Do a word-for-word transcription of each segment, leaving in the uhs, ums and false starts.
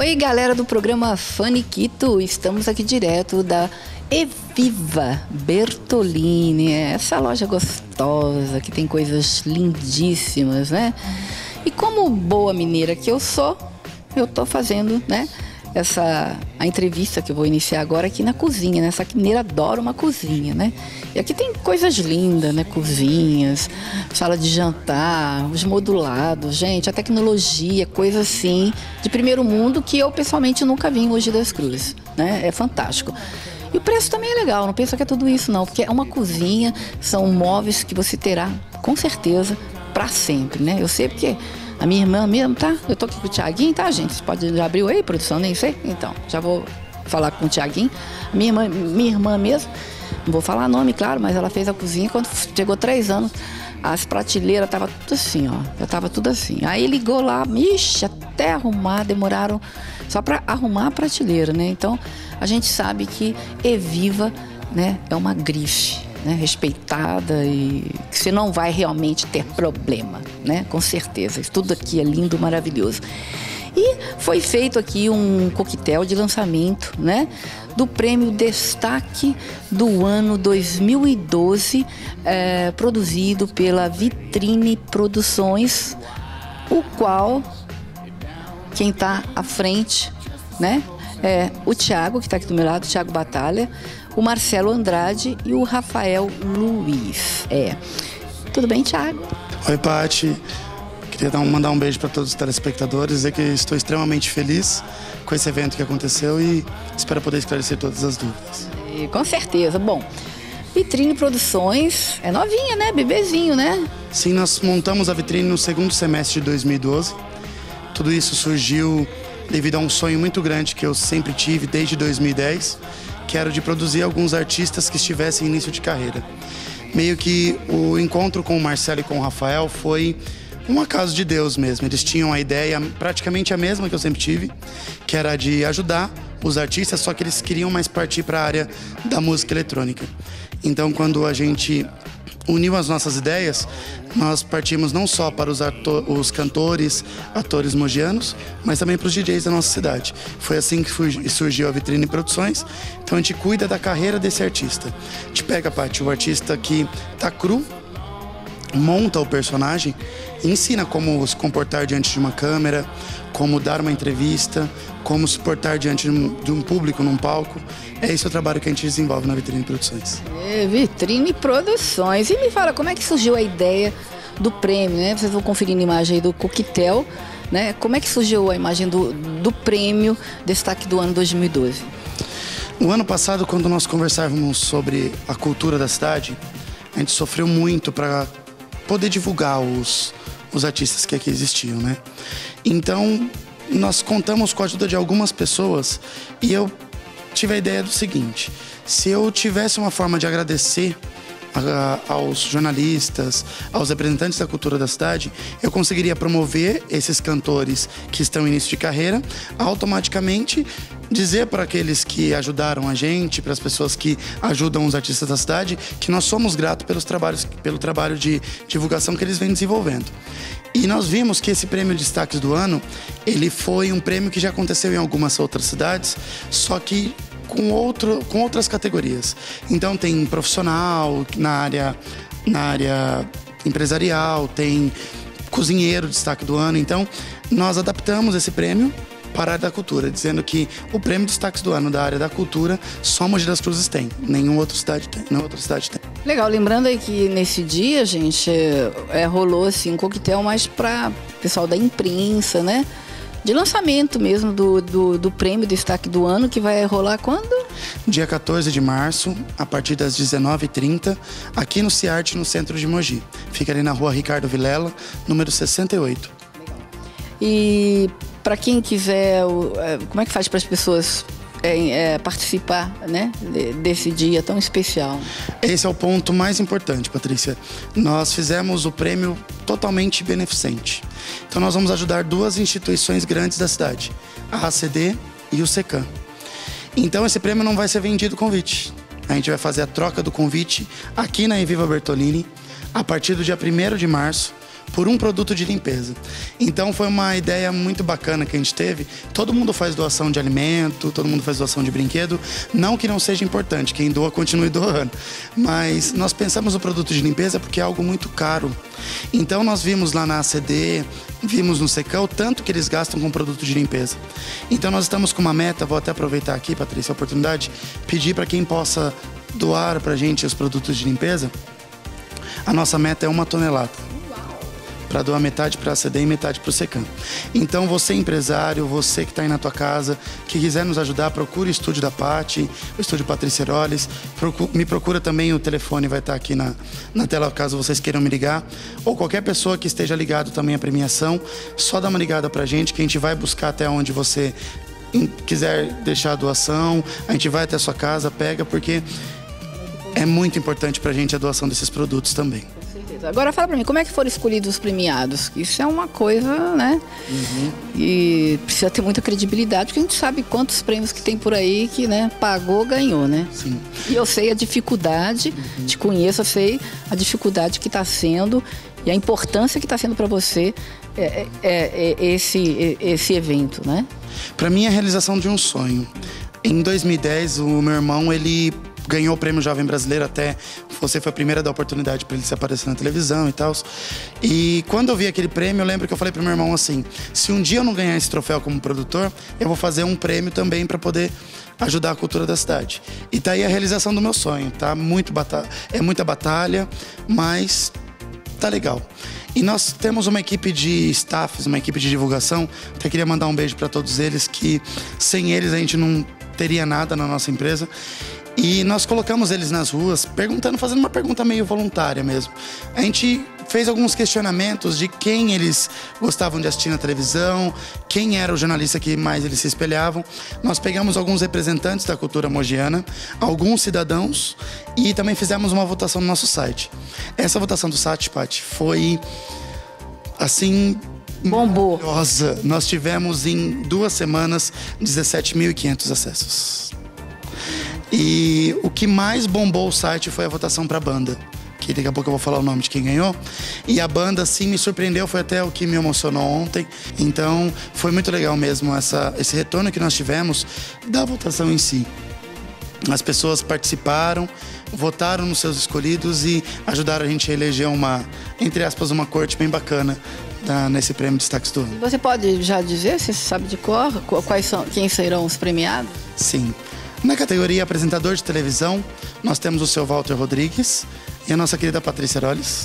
Oi, galera do programa Faniquito, estamos aqui direto da Eviva Bertolini, essa loja gostosa que tem coisas lindíssimas, né? E como boa mineira que eu sou, eu tô fazendo, né, essa a entrevista que eu vou iniciar agora aqui na cozinha, né? Essa mineira adora uma cozinha, né? E aqui tem coisas lindas, né? Cozinhas, sala de jantar, os modulados, gente, a tecnologia, coisa assim de primeiro mundo que eu pessoalmente nunca vi em Mogi das Cruzes, né? É fantástico. E o preço também é legal, não pensa que é tudo isso não, porque é uma cozinha, são móveis que você terá com certeza para sempre, né? Eu sei porque a minha irmã mesmo, tá? Eu tô aqui com o Thiaguinho, tá, gente? Você pode, já abriu aí, produção? Nem sei. Então, já vou falar com o Thiaguinho. Minha irmã, minha irmã mesmo, não vou falar nome, claro, mas ela fez a cozinha quando chegou três anos. As prateleiras estavam tudo assim, ó. Já tava tudo assim. Aí ligou lá, ixi, até arrumar, demoraram só para arrumar a prateleira, né? Então, a gente sabe que Eviva, né, é uma grife, né, respeitada e que você não vai realmente ter problema, né? Com certeza. Isso tudo aqui é lindo, maravilhoso. E foi feito aqui um coquetel de lançamento, né, do prêmio Destaque do ano dois mil e doze, é, produzido pela Vitrine Produções, o qual quem está à frente, né, é o Thiago, que está aqui do meu lado, o Thiago Batalha, o Marcelo Andrade e o Rafael Luiz. É. Tudo bem, Thiago? Oi, Paty. Queria dar um, mandar um beijo para todos os telespectadores, dizer que estou extremamente feliz com esse evento que aconteceu e espero poder esclarecer todas as dúvidas. E, com certeza. Bom, Vitrine Produções é novinha, né? Bebezinho, né? Sim, nós montamos a Vitrine no segundo semestre de dois mil e doze. Tudo isso surgiu devido a um sonho muito grande que eu sempre tive desde dois mil e dez, que era de produzir alguns artistas que estivessem em início de carreira. Meio que o encontro com o Marcelo e com o Rafael foi um acaso de Deus mesmo. Eles tinham a ideia praticamente a mesma que eu sempre tive, que era de ajudar os artistas, só que eles queriam mais partir para a área da música eletrônica. Então, quando a gente uniu as nossas ideias, nós partimos não só para os, os cantores, atores mogianos, mas também para os D Js da nossa cidade. Foi assim que surgiu a Vitrine Produções. Então a gente cuida da carreira desse artista. A gente pega, Paty, o artista que tá cru, monta o personagem, ensina como se comportar diante de uma câmera, como dar uma entrevista, como se portar diante de um, de um público num palco. É esse o trabalho que a gente desenvolve na Vitrine Produções. É, Vitrine Produções. E me fala, como é que surgiu a ideia do prêmio, né? Vocês vão conferir a imagem aí do coquetel, né? Como é que surgiu a imagem do, do prêmio Destaque do ano dois mil e doze? No ano passado, quando nós conversávamos sobre a cultura da cidade, a gente sofreu muito para poder divulgar os, os artistas que aqui existiam, né? Então, nós contamos com a ajuda de algumas pessoas e eu tive a ideia do seguinte: se eu tivesse uma forma de agradecer a, aos jornalistas, aos representantes da cultura da cidade, eu conseguiria promover esses cantores que estão em início de carreira, automaticamente dizer para aqueles que ajudaram a gente, para as pessoas que ajudam os artistas da cidade, que nós somos gratos pelos trabalhos, pelo trabalho de divulgação que eles vêm desenvolvendo. E nós vimos que esse prêmio Destaques do Ano, ele foi um prêmio que já aconteceu em algumas outras cidades, só que com, outro, com outras categorias. Então tem profissional na área, na área empresarial, tem cozinheiro Destaque do Ano. Então nós adaptamos esse prêmio para a área da cultura, dizendo que o prêmio Destaques do Ano da área da cultura só Mogi das Cruzes tem, nenhuma outra cidade tem, nenhuma outra cidade tem. Legal, lembrando aí que nesse dia, gente, é, rolou assim um coquetel mais para pessoal da imprensa, né? De lançamento mesmo do, do, do prêmio Destaque do Ano, que vai rolar quando? Dia quatorze de março, a partir das dezenove e trinta, aqui no Ciarte, no centro de Mogi. Fica ali na rua Ricardo Vilela, número sessenta e oito. Legal. E para quem quiser, como é que faz para as pessoas é, é, participar, né, desse dia tão especial? Esse é o ponto mais importante, Patrícia. Nós fizemos o prêmio totalmente beneficente. Então nós vamos ajudar duas instituições grandes da cidade, a A C D e o SECAM. Então esse prêmio não vai ser vendido convite. A gente vai fazer a troca do convite aqui na Eviva Bertolini, a partir do dia primeiro de março, por um produto de limpeza. Então foi uma ideia muito bacana que a gente teve. Todo mundo faz doação de alimento, todo mundo faz doação de brinquedo. Não que não seja importante, quem doa continue doando. Mas nós pensamos no produto de limpeza porque é algo muito caro. Então nós vimos lá na A C D, vimos no Secão, tanto que eles gastam com produto de limpeza. Então nós estamos com uma meta, vou até aproveitar aqui, Patrícia, a oportunidade, pedir para quem possa doar para a gente os produtos de limpeza. A nossa meta é uma tonelada. Para doar metade para a A C D e metade para o Secam. Então, você empresário, você que está aí na tua casa, que quiser nos ajudar, procure o estúdio da Paty, o estúdio Patrícia Heroles. Procura, me procura também, o telefone vai estar aqui na, na tela, caso vocês queiram me ligar. Ou qualquer pessoa que esteja ligado também à premiação, só dá uma ligada para a gente, que a gente vai buscar até onde você quiser deixar a doação. A gente vai até a sua casa, pega, porque é muito importante para a gente a doação desses produtos também. Agora fala pra mim, como é que foram escolhidos os premiados? Isso é uma coisa, né? Uhum. E precisa ter muita credibilidade, porque a gente sabe quantos prêmios que tem por aí que, né, pagou, ganhou, né? Sim. E eu sei a dificuldade, uhum. te conheço, eu sei a dificuldade que está sendo e a importância que está sendo para você é, é, é esse, é, esse evento, né? Para mim é a realização de um sonho. Em dois mil e dez, o meu irmão, ele ganhou o Prêmio Jovem Brasileiro, até você foi a primeira da oportunidade para ele se aparecer na televisão e tal. E quando eu vi aquele prêmio, eu lembro que eu falei pro meu irmão assim, se um dia eu não ganhar esse troféu como produtor, eu vou fazer um prêmio também para poder ajudar a cultura da cidade. E tá aí a realização do meu sonho, tá? Muito batalha, é muita batalha, mas tá legal. E nós temos uma equipe de staffs, uma equipe de divulgação. Até queria mandar um beijo para todos eles, que sem eles a gente não teria nada na nossa empresa. E nós colocamos eles nas ruas, perguntando, fazendo uma pergunta meio voluntária mesmo. A gente fez alguns questionamentos de quem eles gostavam de assistir na televisão, quem era o jornalista que mais eles se espelhavam. Nós pegamos alguns representantes da cultura mogiana, alguns cidadãos, e também fizemos uma votação no nosso site. Essa votação do site, Paty, foi assim... bombou. Maravilhosa. Nós tivemos em duas semanas dezessete mil e quinhentos acessos. E o que mais bombou o site foi a votação para a banda, que daqui a pouco eu vou falar o nome de quem ganhou. E a banda, sim, me surpreendeu, foi até o que me emocionou ontem. Então, foi muito legal mesmo essa, esse retorno que nós tivemos da votação em si. As pessoas participaram, votaram nos seus escolhidos e ajudaram a gente a eleger uma, entre aspas, uma corte bem bacana da, nesse prêmio Destaques do Ano. Você pode já dizer, se você sabe de cor, quais são, quem serão os premiados? Sim. Na categoria apresentador de televisão, nós temos o seu Walter Rodrigues e a nossa querida Patrícia Heroles.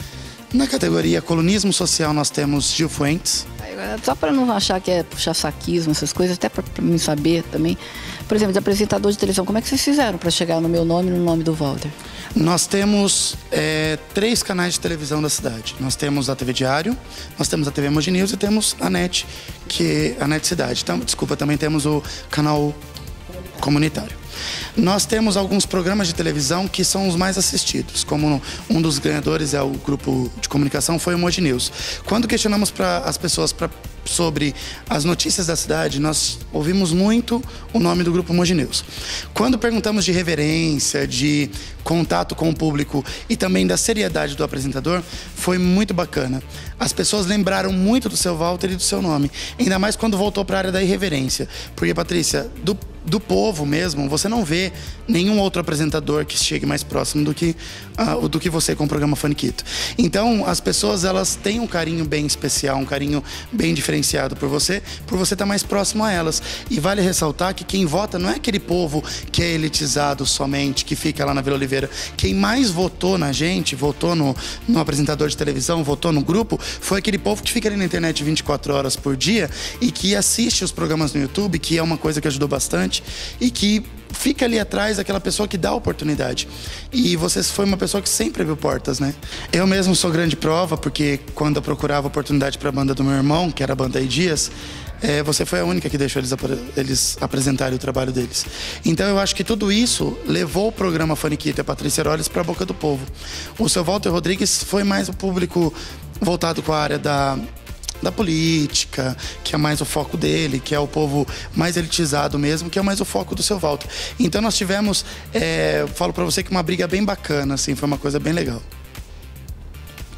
Na categoria colunismo social, nós temos Gil Fuentes. Só para não achar que é puxar saquismo, essas coisas, até para mim saber também. Por exemplo, de apresentador de televisão, como é que vocês fizeram para chegar no meu nome e no nome do Walter? Nós temos é, três canais de televisão da cidade. Nós temos a T V Diário, nós temos a T V Mogi News e temos a NET, que é a NET Cidade. Então, desculpa, também temos o canal comunitário. Nós temos alguns programas de televisão que são os mais assistidos, como um dos ganhadores é o grupo de comunicação, foi o Mogi News. Quando questionamos para as pessoas pra, sobre as notícias da cidade, nós ouvimos muito o nome do grupo Mogi News. Quando perguntamos de reverência, de contato com o público e também da seriedade do apresentador, foi muito bacana. As pessoas lembraram muito do seu Walter e do seu nome, ainda mais quando voltou para a área da irreverência. Porque, Patrícia, do, do povo mesmo, você não vê nenhum outro apresentador que chegue mais próximo do que, uh, do que você com o programa Faniquito. Então, as pessoas, elas têm um carinho bem especial, um carinho bem diferenciado por você, por você estar mais próximo a elas. E vale ressaltar que quem vota não é aquele povo que é elitizado somente, que fica lá na Vila Oliveira. Quem mais votou na gente, votou no, no apresentador de televisão, votou no grupo, foi aquele povo que fica ali na internet vinte e quatro horas por dia e que assiste os programas no YouTube, que é uma coisa que ajudou bastante, e que fica ali atrás aquela pessoa que dá oportunidade. E você foi uma pessoa que sempre abriu portas, né? Eu mesmo sou grande prova, porque quando eu procurava oportunidade para a banda do meu irmão, que era a banda Dias, é, você foi a única que deixou eles, eles apresentarem o trabalho deles. Então eu acho que tudo isso levou o programa Faniquito e a Patrícia Heroles para a boca do povo. O seu Walter Rodrigues foi mais o público voltado com a área da... da política, que é mais o foco dele, que é o povo mais elitizado mesmo, que é mais o foco do seu Walter. Então nós tivemos, é, falo pra você que uma briga bem bacana, assim, foi uma coisa bem legal.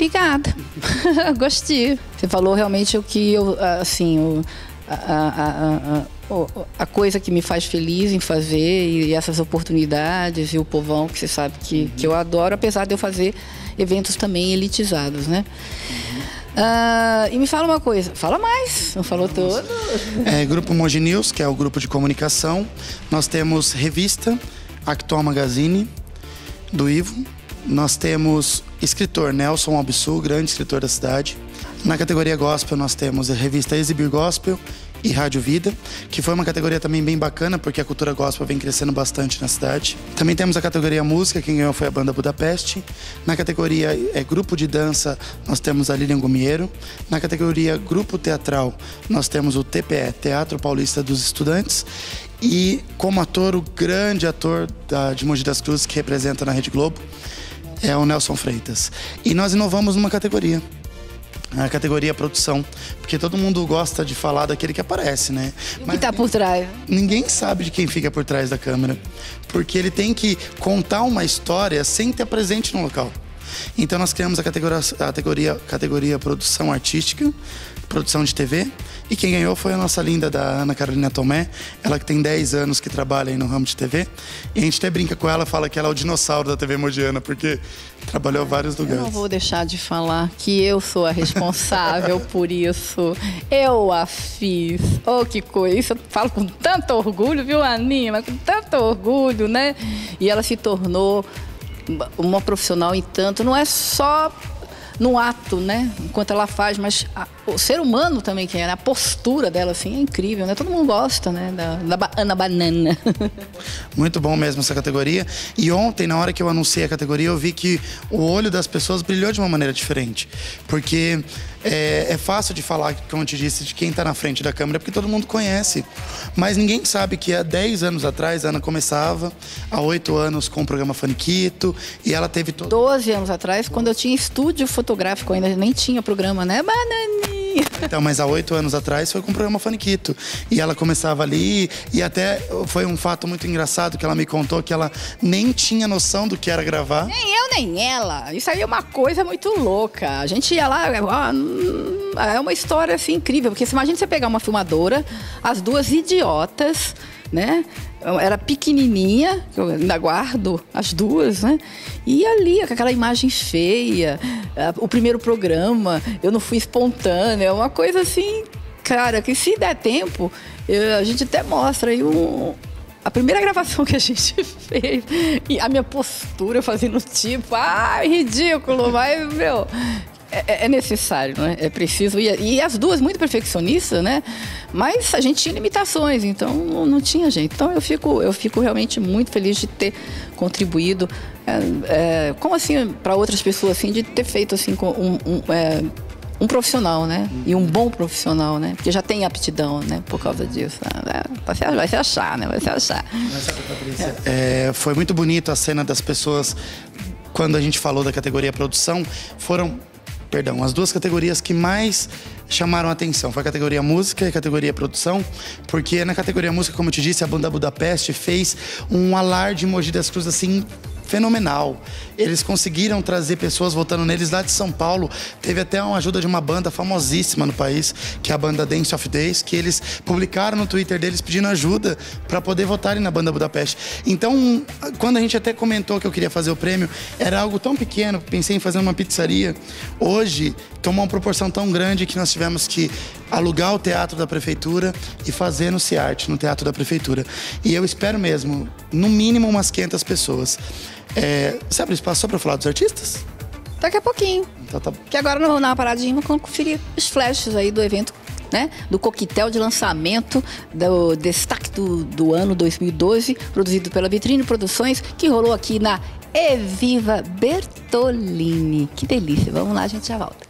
Obrigada. Gostei. Você falou realmente o que eu, assim, o, a, a, a, a, a coisa que me faz feliz em fazer e essas oportunidades e o povão que você sabe que, uhum. que eu adoro, apesar de eu fazer eventos também elitizados, né? Uhum. Uh, e me fala uma coisa, fala mais, não falou tudo. É, Grupo Mogi News, que é o grupo de comunicação. Nós temos revista, Actual Magazine, do Ivo. Nós temos escritor Nelson Albissu, grande escritor da cidade. Na categoria Gospel nós temos a revista Exibir Gospel e Rádio Vida, que foi uma categoria também bem bacana, porque a cultura gospel vem crescendo bastante na cidade. Também temos a categoria Música, quem ganhou foi a banda Budapeste. Na categoria é, Grupo de Dança, nós temos a Lilian Gumiero. Na categoria Grupo Teatral, nós temos o T P E, Teatro Paulista dos Estudantes. E como ator, o grande ator da, de Mogi das Cruzes, que representa na Rede Globo, é o Nelson Freitas. E nós inovamos numa categoria, a categoria produção, porque todo mundo gosta de falar daquele que aparece, né? Mas que tá por trás? Ninguém sabe de quem fica por trás da câmera, porque ele tem que contar uma história sem estar presente no local. Então nós criamos a categoria, a categoria, categoria produção artística, produção de T V, e quem ganhou foi a nossa linda da Ana Carolina Tomé, ela que tem dez anos que trabalha aí no ramo de T V, e a gente até brinca com ela, fala que ela é o dinossauro da T V mogiana, porque trabalhou em vários lugares. Eu não vou deixar de falar que eu sou a responsável por isso, eu a fiz, oh que coisa, isso eu falo com tanto orgulho, viu Aninha, mas com tanto orgulho, né? E ela se tornou uma profissional em tanto, não é só no ato, né? Enquanto ela faz, mas a, o ser humano também que é, a postura dela assim é incrível, né? Todo mundo gosta, né? Da, da Ana Banana. Muito bom mesmo essa categoria. E ontem, na hora que eu anunciei a categoria, eu vi que o olho das pessoas brilhou de uma maneira diferente, porque é, é fácil de falar, como eu te disse, de quem está na frente da câmera, porque todo mundo conhece. Mas ninguém sabe que há dez anos atrás a Ana começava, há oito anos com o programa Faniquito, e ela teve todo... doze anos atrás, quando eu tinha estúdio fotográfico, ainda nem tinha programa, né? Bananinha! Então, mas há oito anos atrás foi com o programa Faniquito. E ela começava ali, e até foi um fato muito engraçado que ela me contou que ela nem tinha noção do que era gravar. Nem eu, nem ela. Isso aí é uma coisa muito louca. A gente ia lá, ó, é uma história assim incrível, porque você imagina você pegar uma filmadora, as duas idiotas, né? Era pequenininha, eu ainda guardo as duas, né? E ali, com aquela imagem feia, o primeiro programa, eu não fui espontânea, é uma coisa assim, cara, que se der tempo, eu, a gente até mostra aí um... A primeira gravação que a gente fez, e a minha postura fazendo tipo, ai, ridículo, mas, meu... É, é necessário, né? É preciso. E, e as duas muito perfeccionistas, né? Mas a gente tinha limitações, então não, não tinha jeito. Então eu fico, eu fico realmente muito feliz de ter contribuído, é, é, como assim, para outras pessoas, assim, de ter feito assim, um, um, é, um profissional, né? E um bom profissional, né? Porque já tem aptidão, né? Por causa disso. Né? Vai, se, vai se achar, né? Vai se achar. É, foi muito bonito a cena das pessoas, quando a gente falou da categoria produção, foram... Perdão, as duas categorias que mais chamaram a atenção foi a categoria música e a categoria produção, porque na categoria música, como eu te disse, a banda Budapeste fez um alarde em Mogi das Cruzes assim fenomenal. Eles conseguiram trazer pessoas votando neles lá de São Paulo. Teve até uma ajuda de uma banda famosíssima no país, que é a banda Dance of Days, que eles publicaram no Twitter deles pedindo ajuda para poder votarem na banda Budapeste. Então, quando a gente até comentou que eu queria fazer o prêmio, era algo tão pequeno, pensei em fazer uma pizzaria. Hoje, tomou uma proporção tão grande que nós tivemos que alugar o teatro da prefeitura e fazer no Ciarte, no teatro da prefeitura. E eu espero mesmo, no mínimo, umas quinhentas pessoas. É, você abre espaço só para falar dos artistas? Daqui a pouquinho. Então, tá... Que agora nós vamos dar uma paradinha, vamos conferir os flashes aí do evento, né? Do coquetel de lançamento do destaque do, do ano dois mil e doze, produzido pela Vitrine Produções, que rolou aqui na Eviva Bertolini. Que delícia. Vamos lá, a gente já volta.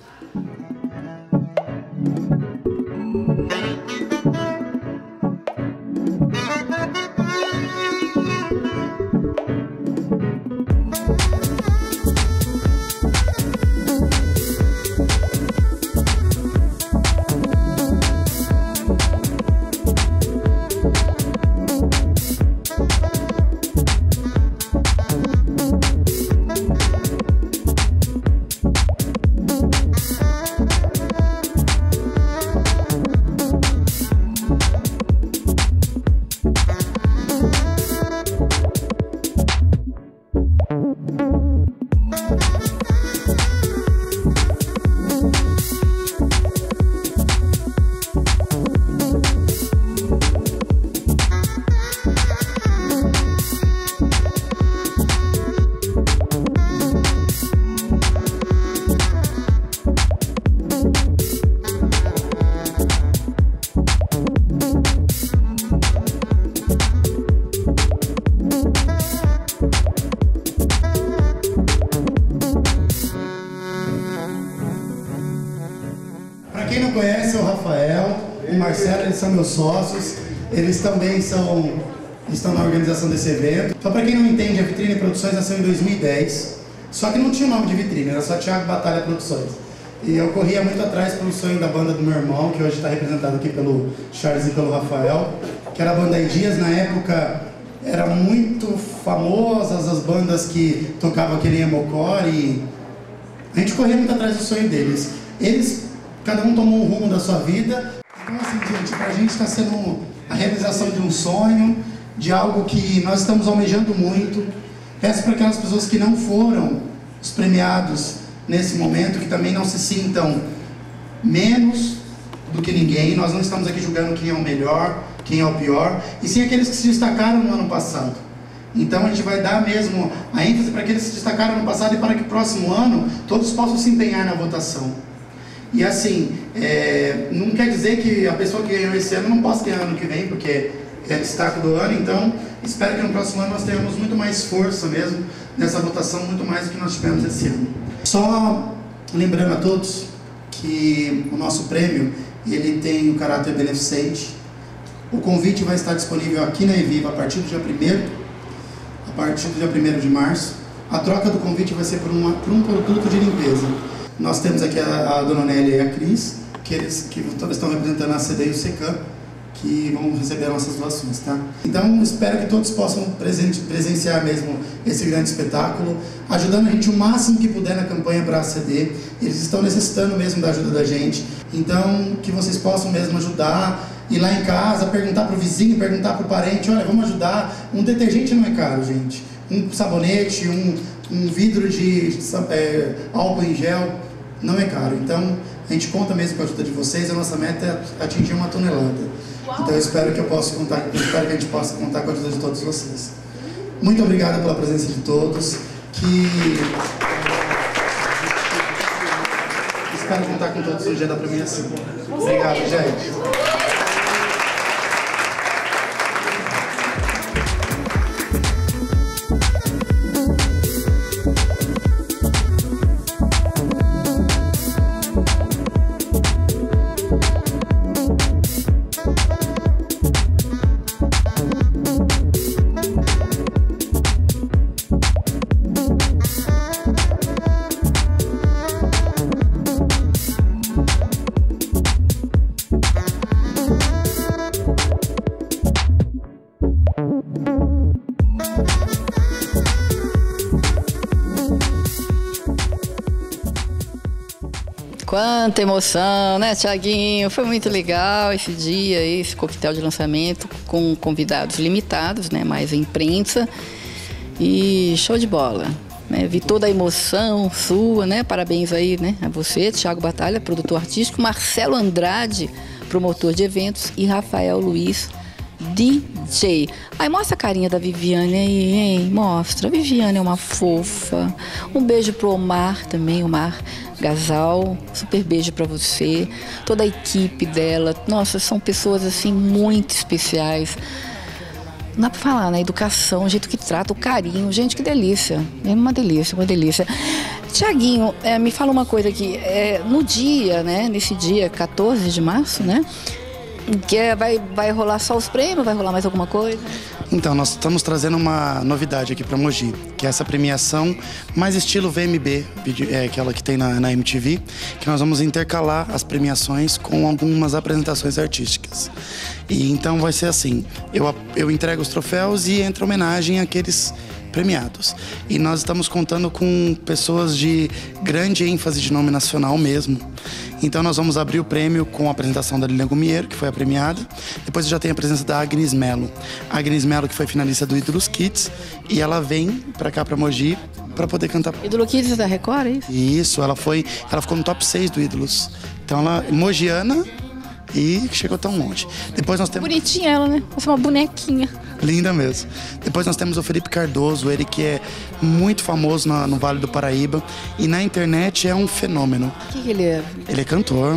o Marcelo, eles são meus sócios, eles também são, estão na organização desse evento. Só para quem não entende, a Vitrine Produções nasceu em dois mil e dez, só que não tinha o nome de Vitrine, era só Thiago Batalha Produções. E eu corria muito atrás pelo sonho da banda do meu irmão, que hoje está representado aqui pelo Charles e pelo Rafael, que era a banda Dias. Na época era muito famosas as bandas que tocavam aquele emocore, e a gente corria muito atrás do sonho deles. Eles, cada um tomou um rumo da sua vida. Então assim, gente, pra gente está sendo a realização de um sonho, de algo que nós estamos almejando muito. Peço para aquelas pessoas que não foram os premiados nesse momento, que também não se sintam menos do que ninguém. Nós não estamos aqui julgando quem é o melhor, quem é o pior, e sim aqueles que se destacaram no ano passado. Então a gente vai dar mesmo a ênfase para aqueles que se destacaram no ano passado, e para que o próximo ano todos possam se empenhar na votação. E assim, é, não quer dizer que a pessoa que ganhou esse ano não possa ganhar ano que vem, porque é destaque do ano. Então espero que no próximo ano nós tenhamos muito mais força mesmo nessa votação, muito mais do que nós tivemos esse ano. Só lembrando a todos que o nosso prêmio, ele tem um caráter beneficente. O convite vai estar disponível aqui na Eviva a partir do dia primeiro, a partir do dia primeiro de março. A troca do convite vai ser por, uma, por um produto de limpeza. Nós temos aqui a, a Dona Nélia e a Cris, que eles que estão representando a C D e o SECAM, que vão receber as nossas doações, tá? Então, espero que todos possam presen presenciar mesmo esse grande espetáculo, ajudando a gente o máximo que puder na campanha para a C D. Eles estão necessitando mesmo da ajuda da gente, então que vocês possam mesmo ajudar, ir lá em casa, perguntar para o vizinho, perguntar para o parente, olha, vamos ajudar. Um detergente não é caro, gente. Um sabonete, um, um vidro de é, álcool em gel não é caro. Então, a gente conta mesmo com a ajuda de vocês. A nossa meta é atingir uma tonelada. Então eu espero que eu possa contar, eu espero que a gente possa contar com a ajuda de todos vocês. Muito obrigado pela presença de todos. Que espero contar com todos no dia da premiação. Obrigado, gente. Quanta emoção, né, Thiaguinho? Foi muito legal esse dia, esse coquetel de lançamento com convidados limitados, né, mais a imprensa. E show de bola, né? Vi toda a emoção sua, né? Parabéns aí, né, a você, Thiago Batalha, produtor artístico, Marcelo Andrade, promotor de eventos, e Rafael Luiz, D J. Aí mostra a carinha da Viviane aí, hein? Mostra. A Viviane é uma fofa. Um beijo pro Omar também, Omar Gasal. Super beijo pra você. Toda a equipe dela. Nossa, são pessoas assim muito especiais. Não dá pra falar, né? Educação, o jeito que trata, o carinho. Gente, que delícia. É uma delícia, uma delícia. Tiaguinho, é, me fala uma coisa aqui. É, no dia, né? Nesse dia, quatorze de março, né? Que é, vai, vai rolar só os prêmios? Vai rolar mais alguma coisa? Então, nós estamos trazendo uma novidade aqui para Mogi, que é essa premiação mais estilo V M B, é, aquela que tem na, na M T V, que nós vamos intercalar as premiações com algumas apresentações artísticas. E então vai ser assim, eu, eu entrego os troféus e entra homenagem àqueles premiados. E nós estamos contando com pessoas de grande ênfase de nome nacional mesmo. Então nós vamos abrir o prêmio com a apresentação da Lilian Gumiero, que foi a premiada. Depois já tem a presença da Agnes Mello. A Agnes Mello, que foi finalista do Ídolos Kids, e ela vem pra cá, pra Mogi, pra poder cantar. Ídolos Kids da Record, é isso? Isso, ela foi, ela ficou no top seis do Ídolos. Então ela é mogiana e chegou tão longe. Depois nós temos... Bonitinha ela, né? Parece uma bonequinha. Linda mesmo. Depois nós temos o Felipe Cardoso, ele que é muito famoso no, no Vale do Paraíba e na internet é um fenômeno. O que, que ele é? Ele é cantor,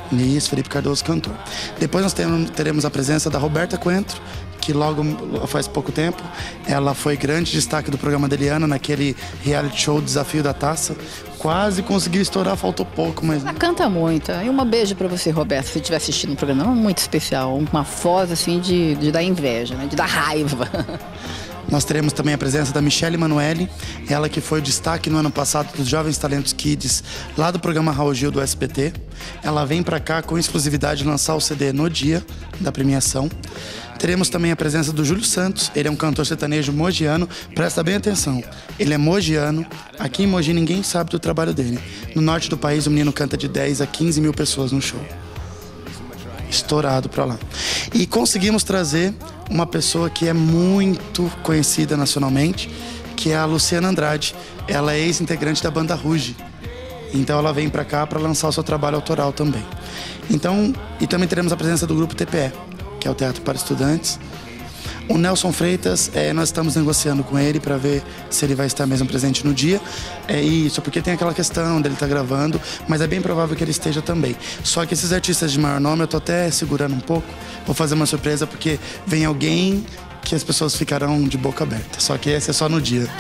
Isso, Felipe Cardoso, cantor. Depois nós teremos a presença da Roberta Coentro, que logo faz pouco tempo, ela foi grande destaque do programa da Eliana naquele reality show Desafio da Taça. Quase conseguiu estourar, faltou pouco, mas... Ela canta muito. E um beijo pra você, Roberto, se estiver assistindo um programa muito especial, uma voz assim de, de dar inveja, né? De dar raiva. Nós teremos também a presença da Michelle Emanuele, ela que foi o destaque no ano passado dos Jovens Talentos Kids, lá do programa Raul Gil do S B T. Ela vem pra cá com exclusividade lançar o C D no dia da premiação. Teremos também a presença do Júlio Santos, ele é um cantor sertanejo mogiano, presta bem atenção, ele é mogiano, aqui em Mogi ninguém sabe do trabalho dele. No norte do país o menino canta de dez a quinze mil pessoas no show. Estourado pra lá. E conseguimos trazer uma pessoa que é muito conhecida nacionalmente, que é a Luciana Andrade. Ela é ex-integrante da banda Ruge. Então ela vem pra cá pra lançar o seu trabalho autoral também. Então, e também teremos a presença do grupo T P E, que é o Teatro para Estudantes. O Nelson Freitas, é, nós estamos negociando com ele para ver se ele vai estar mesmo presente no dia. É isso, porque tem aquela questão dele estar gravando, mas é bem provável que ele esteja também. Só que esses artistas de maior nome, eu tô até segurando um pouco. Vou fazer uma surpresa, porque vem alguém que as pessoas ficarão de boca aberta. Só que esse é só no dia.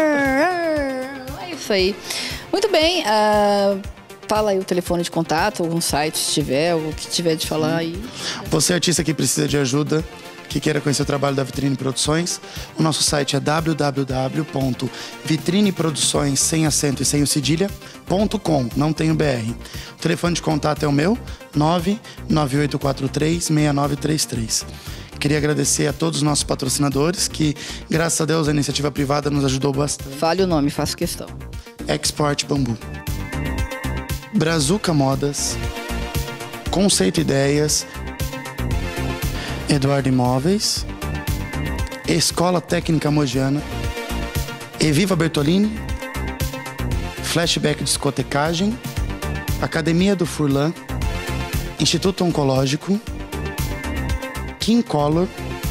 É isso aí. Muito bem. Uh... Fala aí o telefone de contato, algum site se tiver, o que tiver de falar aí. Você, artista que precisa de ajuda, que queira conhecer o trabalho da Vitrine Produções, o nosso site é w w w ponto vitrine produções sem acento e sem o cedilha ponto com, não tem o B R. O telefone de contato é o meu, nove nove oito quatro três seis nove três três. Queria agradecer a todos os nossos patrocinadores, que, graças a Deus, a iniciativa privada nos ajudou bastante. Fale o nome, faço questão. Export Bambu, Brazuca Modas, Conceito Ideias, Eduardo Imóveis, Escola Técnica Mogiana, Eviva Bertolini, Flashback Discotecagem, Academia do Furlan, Instituto Oncológico, Kim Color,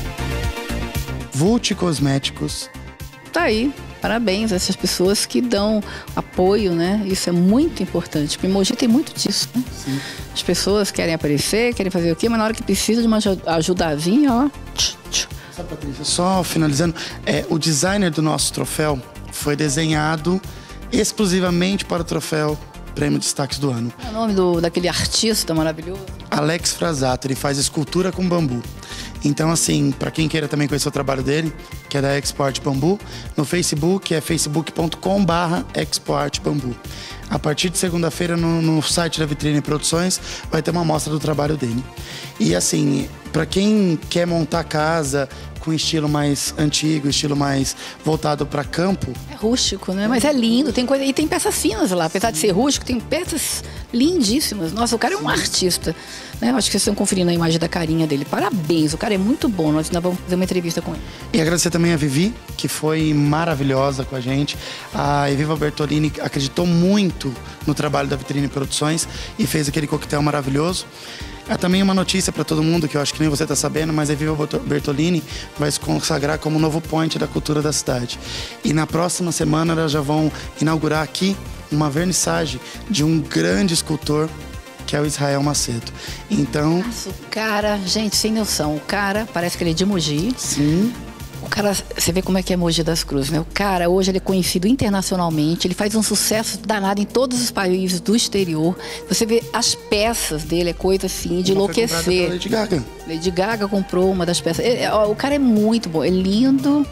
Vult Cosméticos. Tá aí. Parabéns a essas pessoas que dão apoio, né? Isso é muito importante, porque Mogi tem muito disso, né? Sim. As pessoas querem aparecer, querem fazer o quê, mas na hora que precisa de uma ajudazinha, ó... Tch, tch. Sabe, Patrícia, só finalizando, é, o designer do nosso troféu foi desenhado exclusivamente para o troféu Prêmio Destaques do Ano. É o nome do, daquele artista maravilhoso? Alex Frasato, ele faz escultura com bambu. Então, assim, para quem queira também conhecer o trabalho dele, que é da Export Bambu, no Facebook é facebook ponto com barra Export Bambu. A partir de segunda-feira, no, no site da Vitrine Produções, vai ter uma amostra do trabalho dele. E, assim, para quem quer montar casa com estilo mais antigo, estilo mais voltado para campo... É rústico, né? Mas é lindo, tem coisa... E tem peças finas lá, apesar de ser rústico, tem peças lindíssimas. Nossa, o cara é um artista, né? Eu acho que vocês estão conferindo a imagem da carinha dele. Parabéns, o cara é muito bom. Nós ainda vamos fazer uma entrevista com ele. E agradecer também a Vivi, que foi maravilhosa com a gente. A Eviva Bertolini acreditou muito no trabalho da Vitrine Produções e fez aquele coquetel maravilhoso. Há também uma notícia para todo mundo, que eu acho que nem você está sabendo, mas a Eviva Bertolini vai se consagrar como novo point da cultura da cidade. E na próxima semana elas já vão inaugurar aqui uma vernissage de um grande escultor, que é o Israel Macedo. Então... Nossa, o cara, gente, sem noção, o cara parece que ele é de Mogi. Sim. O cara, você vê como é que é Mogi das Cruzes, né? O cara, hoje, ele é conhecido internacionalmente, ele faz um sucesso danado em todos os países do exterior. Você vê as peças dele, é coisa assim, de enlouquecer. Lady Gaga. Lady Gaga comprou uma das peças. É, é, o cara é muito bom, é lindo,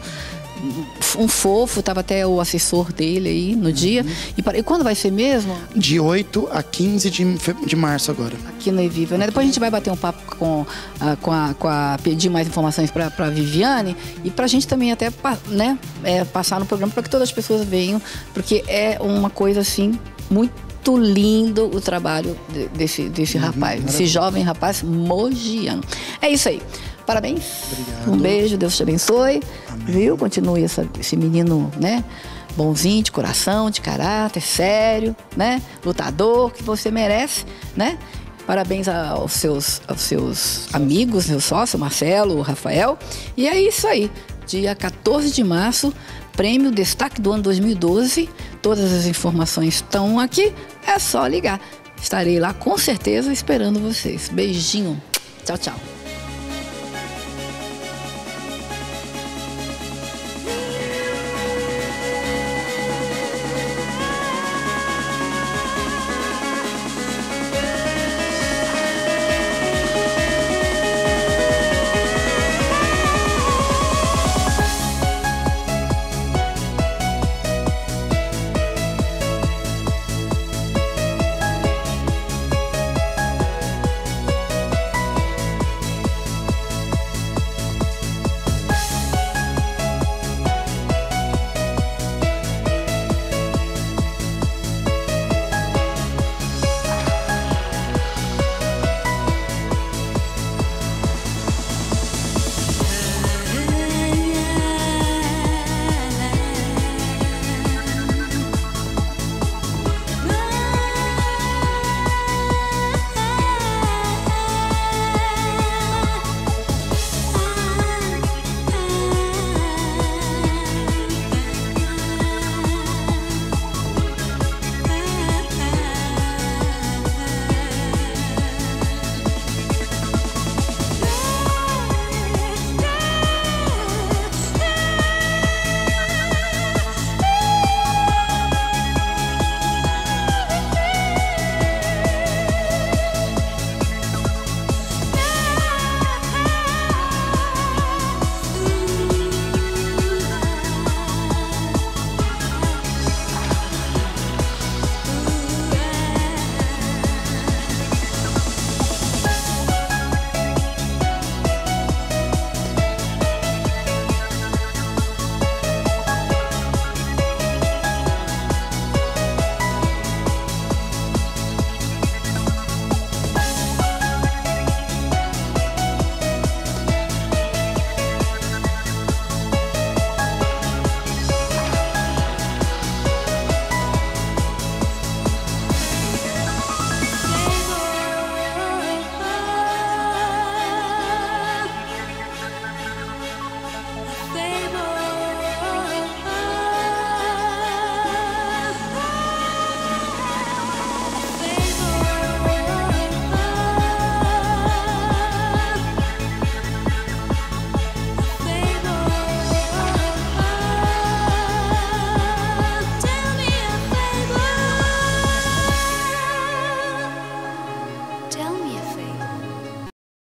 um fofo, tava até o assessor dele aí no dia. Uhum. E, e quando vai ser mesmo? De oito a quinze de, de março agora. Aqui no Eviva, né? Depois a gente vai bater um papo com a, com a, com a pedir mais informações para a Viviane e para a gente também até, né, é, passar no programa para que todas as pessoas venham, porque é uma coisa assim muito lindo o trabalho de, desse, desse uhum, rapaz, maravilha. Desse jovem rapaz mogiano. É isso aí. Parabéns. Obrigado. Um beijo, Deus te abençoe. Amém. Viu? Continue essa, esse menino, né? Bonzinho, de coração, de caráter, sério, né? Lutador, que você merece, né? Parabéns aos seus, aos seus amigos, meu sócio, Marcelo, o Rafael. E é isso aí. Dia quatorze de março, Prêmio Destaque do Ano dois mil e doze. Todas as informações estão aqui. É só ligar. Estarei lá com certeza esperando vocês. Beijinho. Tchau, tchau.